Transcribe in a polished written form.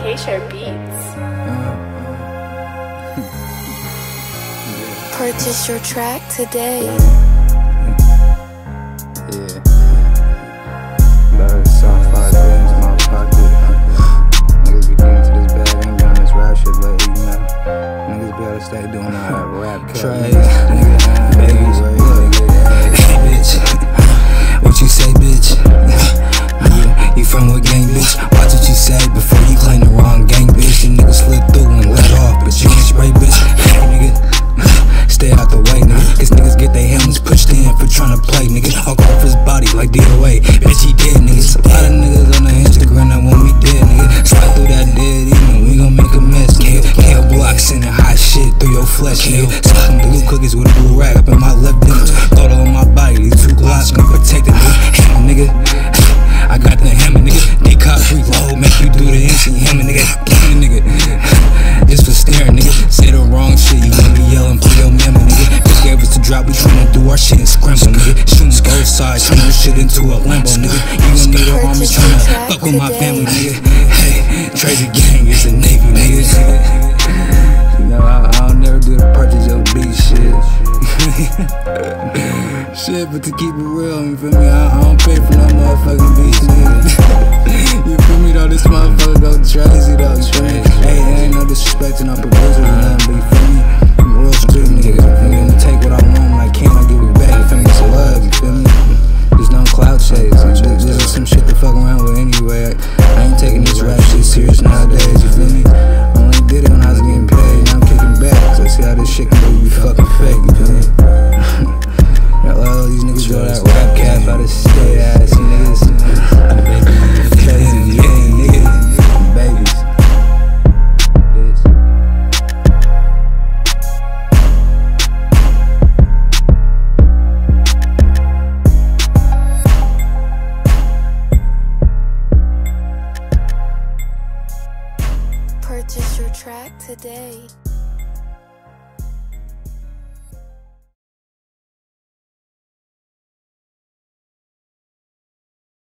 K-Share Beats. Purchase your track today. Yeah. About soft 5 things in my pocket. Niggas be getting to this bag, ain't been on this rap shit lately, you know. Niggas be able to stay doing all that rap cut. Nigga, babies, Bitch, what you say, bitch? You from what gang, bitch? Watch what you say before you claim the wrong gang, bitch. You niggas slip through and let off, but you ain't spray, bitch. Hey, nigga, stay out the way, nigga. Cause niggas get their helmets pushed in for tryna play, nigga. Hulk off his body like DOA. Bitch, he dead, niggas. A lot of niggas on the Instagram that want me dead, nigga. Slide through that dead evening, we gon' make a mess, nigga. Kale block sending hot shit through your flesh, nigga. Stuffing blue cookies with a blue rag up in my left dimples. Throw it on my body, these 2 glocks gon' protect it, nigga. I got the hammer, nigga. Decop reload, make you do the MC hammer, nigga. Get nigga. Just for staring, nigga. Say the wrong shit, you wanna be yelling for your mama, nigga. Bitch gave us the drop, we tryna do our shit and scramble, nigga. Shooting both sides, turn this shit into a Lambo, nigga. You gon' need an army tryna fuck with my family, nigga. Hey, trade the gang, it's a Navy, nigga. you know, I'll never do the purchase your beat shit. Shit, but to keep it real, you feel me? I don't pay for no motherfucking beats, nigga. You feel me though? This motherfucker go crazy though, you feel me? Hey, ain't no disrespect to no producers or nothing, but you feel me? I'm real street nigga. Nigga, take what I want when I can, I give it back. You feel me? It's love, you feel me? There's no clout chase. This is some shit to fuck around with anyway. I ain't taking this rap shit serious nowadays, you feel me? I only did it when I was getting paid, now I'm kicking back. So see how this shit can be fucking fake, you feel me? All these niggas go that rap cap out of state ass niggas. Crazy gang, nigga. Babies. Purchase your track today.